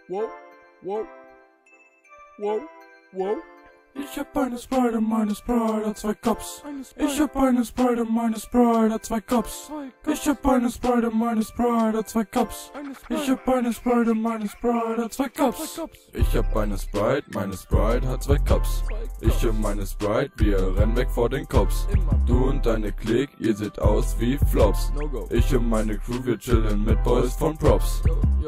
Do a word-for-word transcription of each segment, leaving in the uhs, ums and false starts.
wow, wow, wow, wow. Ich hab eine Sprite und meine Sprite hat zwei Cups. Ich hab eine Sprite und meine Sprite hat zwei Cups. Ich hab eine Sprite und meine Sprite hat zwei Cups. Ich hab eine Sprite und meine Sprite hat zwei Cups. Ich hab eine Sprite, meine Sprite hat zwei Cups. Ich und meine Sprite, wir rennen weg vor den Cops. Du und deine Clique, ihr seht aus wie Flops. Ich und meine Crew, wir chillen mit Boys von Props.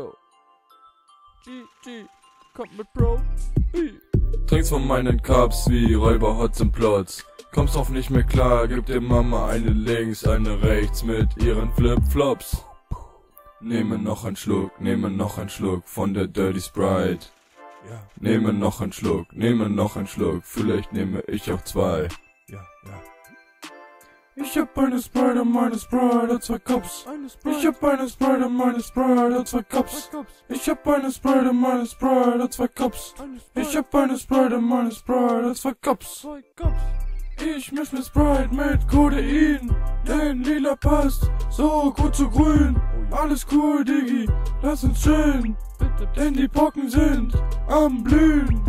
G, G, kommt mit Bro. Trinkst von meinen Cups wie Räuber Hotz und Plots. Kommst drauf nicht mehr klar, gib dir Mama eine links, eine rechts mit ihren Flip-Flops. Nehme noch einen Schluck, nehme noch einen Schluck von der Dirty Sprite. Nehme noch einen Schluck, nehme noch einen Schluck, vielleicht nehme ich auch zwei. Ja, ja. Ich hab eine Sprite und meine Sprite hat zwei Cups. Ich hab eine Sprite und meine Sprite hat zwei Cups. Ich hab eine Sprite und meine Sprite hat zwei Cups. Ich hab eine Sprite und meine Sprite hat zwei Cups. Ich misch mit Sprite mit Codein, denn lila passt so gut zu grün. Alles cool, Diggi, lass uns chillen, denn die Pocken sind am Blühen.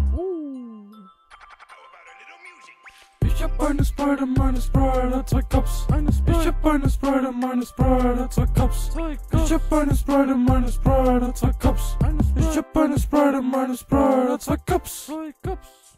Ich hab eine Sprite und meine Sprite hat zwei Cups. Ich hab eine Sprite und meine Sprite hat zwei Cups. Ich hab eine Sprite und meine Sprite hat zwei Cups. Ich hab eine Sprite und meine Sprite hat zwei Cups.